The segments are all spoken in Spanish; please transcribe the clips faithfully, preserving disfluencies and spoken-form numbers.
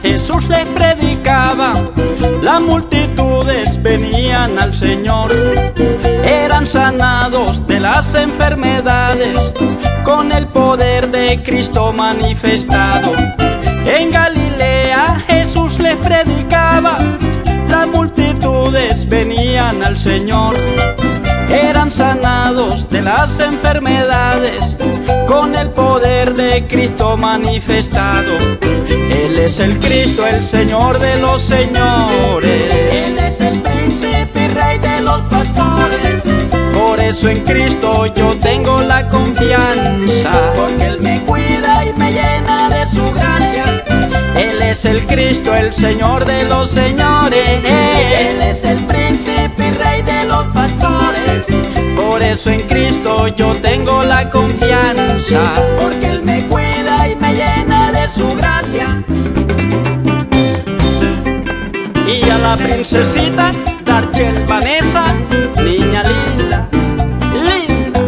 Jesús les predicaba, las multitudes venían al Señor. Eran sanados de las enfermedades con el poder de Cristo manifestado. En Galilea Jesús les predicaba, las multitudes venían al Señor. Eran sanados de las enfermedades con el poder de Cristo manifestado. Él es el Cristo, el Señor de los señores. Él es el príncipe y rey de los pastores. Por eso en Cristo yo tengo la confianza, porque Él me cuida y me llena de su gracia. Él es el Cristo, el Señor de los señores. Él es el príncipe y rey de los pastores. Por eso en Cristo yo tengo la confianza, porque Él me cuida y me llena de su gracia. Y a la princesita Darchel Vanessa, niña linda, linda.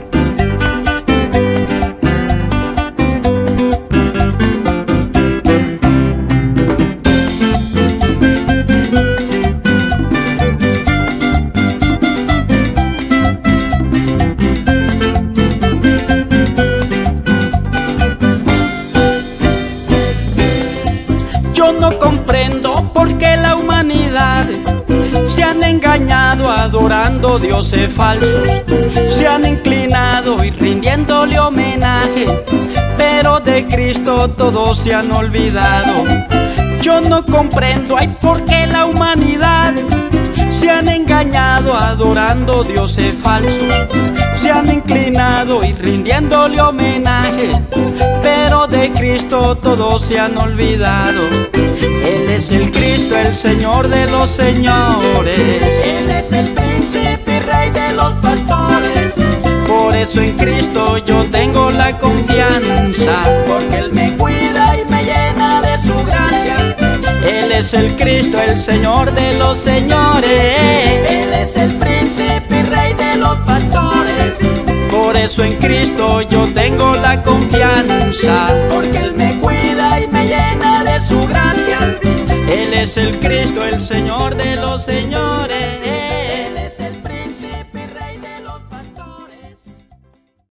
Yo no comprendo por qué la humanidad se han engañado adorando dioses falsos, se han inclinado y rindiéndole homenaje, pero de Cristo todos se han olvidado. Yo no comprendo, ay, por qué la humanidad se han engañado adorando dioses falsos, se han inclinado y rindiéndole homenaje, pero de Cristo todos se han olvidado. Él es el Cristo, el Señor de los señores. Él es el príncipe y rey de los pastores. Por eso en Cristo yo tengo la confianza, porque Él me cuida y me llena de su gracia. Él es el Cristo, el Señor de los señores. Él es el príncipe y rey de los pastores. Por eso en Cristo yo tengo la confianza, porque Él me cuida y me llena de su gracia. Él es el Cristo, el Señor de los señores.